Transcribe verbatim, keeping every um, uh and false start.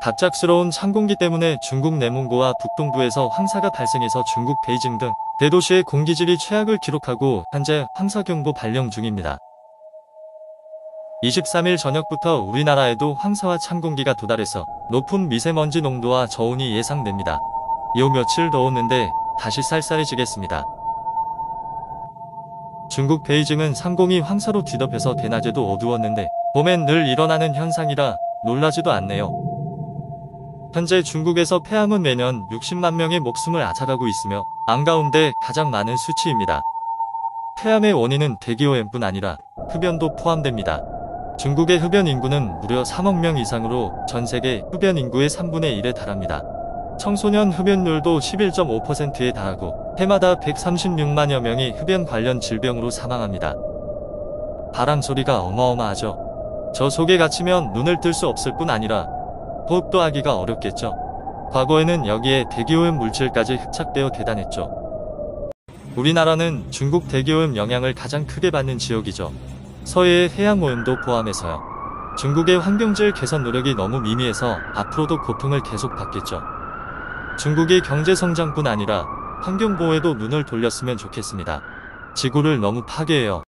갑작스러운 찬 공기 때문에 중국 내몽고와 북동부에서 황사가 발생해서 중국 베이징 등 대도시의 공기질이 최악을 기록하고 현재 황사경보 발령 중입니다. 이십삼 일 저녁부터 우리나라에도 황사와 찬 공기가 도달해서 높은 미세먼지 농도와 저온이 예상됩니다. 요 며칠 더웠는데 다시 쌀쌀해지겠습니다. 중국 베이징은 상공이 황사로 뒤덮여서 대낮에도 어두웠는데 봄엔 늘 일어나는 현상이라 놀라지도 않네요. 현재 중국에서 폐암은 매년 육십만 명의 목숨을 앗아가고 있으며 안 가운데 가장 많은 수치입니다. 폐암의 원인은 대기오염뿐 아니라 흡연도 포함됩니다. 중국의 흡연 인구는 무려 삼억 명 이상으로 전 세계 흡연 인구의 삼분의 일에 달합니다. 청소년 흡연율도 십일 점 오 퍼센트에 달하고 해마다 백삼십육만여 명이 흡연 관련 질병으로 사망합니다. 바람 소리가 어마어마하죠. 저 속에 갇히면 눈을 뜰 수 없을 뿐 아니라 호흡도 하기가 어렵겠죠. 과거에는 여기에 대기오염 물질까지 흡착되어 대단했죠. 우리나라는 중국 대기오염 영향을 가장 크게 받는 지역이죠. 서해의 해양오염도 포함해서요. 중국의 환경질 개선 노력이 너무 미미해서 앞으로도 고통을 계속 받겠죠. 중국이 경제성장뿐 아니라 환경보호에도 눈을 돌렸으면 좋겠습니다. 지구를 너무 파괴해요.